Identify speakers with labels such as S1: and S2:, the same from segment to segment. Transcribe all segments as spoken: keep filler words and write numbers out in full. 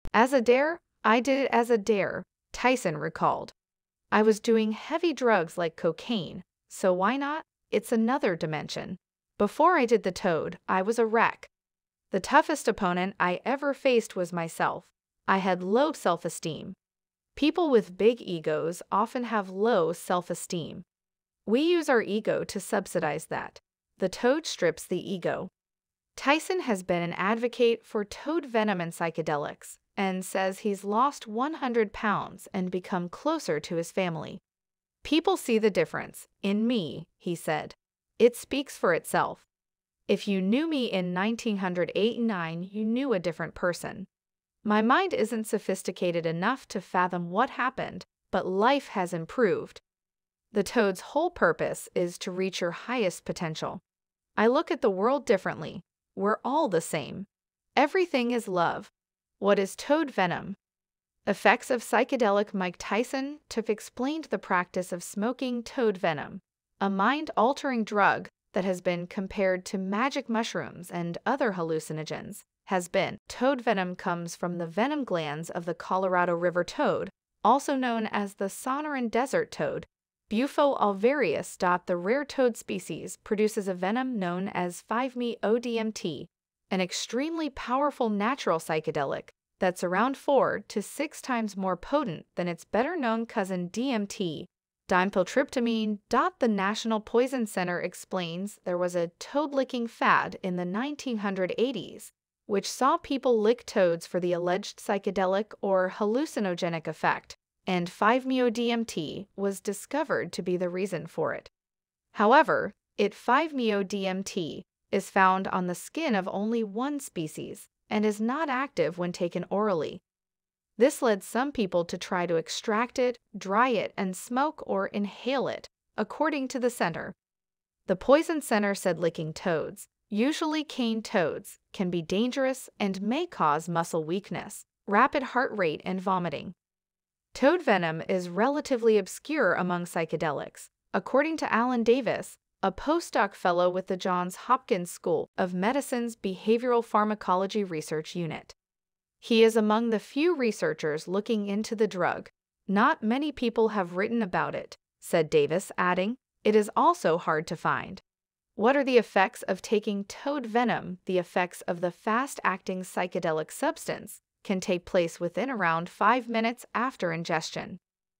S1: As a dare, I did it as a dare, Tyson recalled. I was doing heavy drugs like cocaine, so why not? It's another dimension. Before I did the toad, I was a wreck. The toughest opponent I ever faced was myself. I had low self-esteem. People with big egos often have low self-esteem. We use our ego to subsidize that. The toad strips the ego. Tyson has been an advocate for toad venom and psychedelics, and says he's lost one hundred pounds and become closer to his family. People see the difference in me, he said. It speaks for itself. If you knew me in nineteen eighty-nine, you knew a different person. My mind isn't sophisticated enough to fathom what happened, but life has improved. The toad's whole purpose is to reach your highest potential. I look at the world differently. We're all the same. Everything is love. What is toad venom? Effects of psychedelic. Mike Tyson have explained the practice of smoking toad venom, a mind-altering drug that has been compared to magic mushrooms and other hallucinogens. Has been. Toad venom comes from the venom glands of the Colorado River toad, also known as the Sonoran desert toad. Bufo alvarius. The rare toad species produces a venom known as five M E O D M T, an extremely powerful natural psychedelic that's around four to six times more potent than its better-known cousin D M T, dimethyltryptamine. The National Poison Center explains there was a toad-licking fad in the nineteen eighties, which saw people lick toads for the alleged psychedelic or hallucinogenic effect, and five M E O D M T was discovered to be the reason for it. However, it five M E O D M T is found on the skin of only one species and is not active when taken orally. This led some people to try to extract it, dry it, and smoke or inhale it, according to the center. The Poison Center said licking toads, usually cane toads, can be dangerous and may cause muscle weakness, rapid heart rate, and vomiting. Toad venom is relatively obscure among psychedelics, according to Alan Davis, a postdoc fellow with the Johns Hopkins School of Medicine's Behavioral Pharmacology Research Unit. He is among the few researchers looking into the drug. Not many people have written about it, said Davis, adding, it is also hard to find. What are the effects of taking toad venom? The effects of the fast-acting psychedelic substance can take place within around five minutes after ingestion.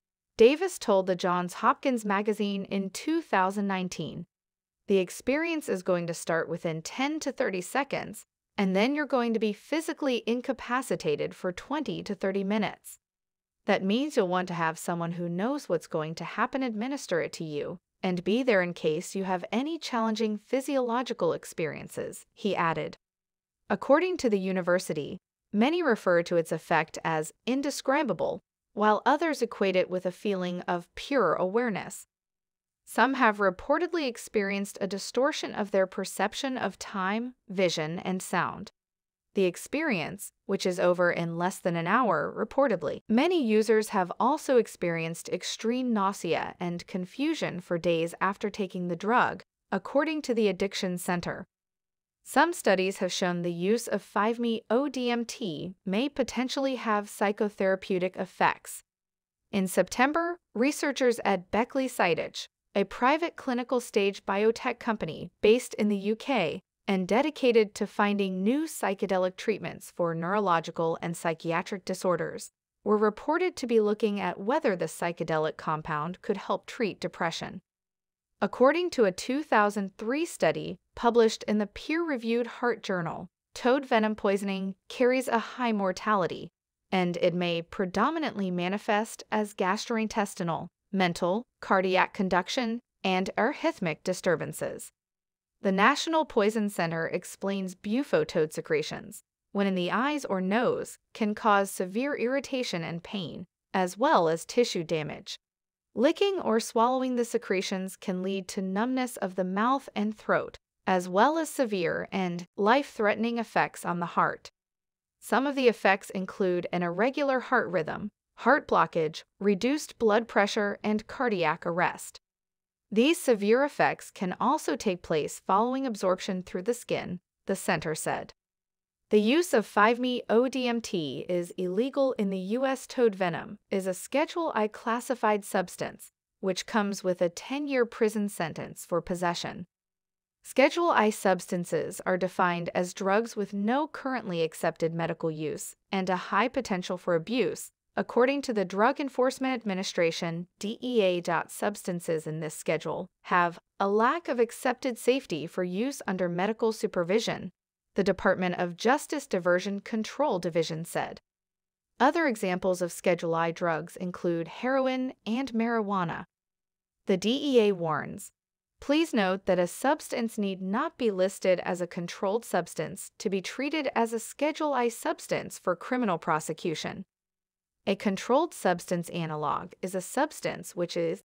S1: Davis told the Johns Hopkins magazine in two thousand nineteen, the experience is going to start within ten to thirty seconds, and then you're going to be physically incapacitated for twenty to thirty minutes. That means you'll want to have someone who knows what's going to happen administer it to you, and be there in case you have any challenging physiological experiences, he added. According to the university, many refer to its effect as indescribable, while others equate it with a feeling of pure awareness. Some have reportedly experienced a distortion of their perception of time, vision, and sound. The experience, which is over in less than an hour, reportedly. Many users have also experienced extreme nausea and confusion for days after taking the drug, according to the Addiction Center. Some studies have shown the use of five M E O D M T may potentially have psychotherapeutic effects. In September, researchers at Beckley Psytech, a private clinical stage biotech company based in the U K and dedicated to finding new psychedelic treatments for neurological and psychiatric disorders, were reported to be looking at whether the psychedelic compound could help treat depression. According to a two thousand three study published in the peer-reviewed Heart Journal, toad venom poisoning carries a high mortality, and it may predominantly manifest as gastrointestinal, mental, cardiac conduction, and arrhythmic disturbances. The National Poison Center explains bufo toad secretions, when in the eyes or nose, can cause severe irritation and pain, as well as tissue damage. Licking or swallowing the secretions can lead to numbness of the mouth and throat, as well as severe and life-threatening effects on the heart. Some of the effects include an irregular heart rhythm, heart blockage, reduced blood pressure, and cardiac arrest. These severe effects can also take place following absorption through the skin, the center said. The use of five me O D M T is illegal in the U S Toad venom is a Schedule I classified substance, which comes with a ten-year prison sentence for possession. Schedule I substances are defined as drugs with no currently accepted medical use and a high potential for abuse, according to the Drug Enforcement Administration. D E A. Substances in this schedule have a lack of accepted safety for use under medical supervision, the Department of Justice Diversion Control Division said. Other examples of Schedule I drugs include heroin and marijuana. The D E A warns, please note that a substance need not be listed as a controlled substance to be treated as a Schedule I substance for criminal prosecution. A controlled substance analog is a substance which is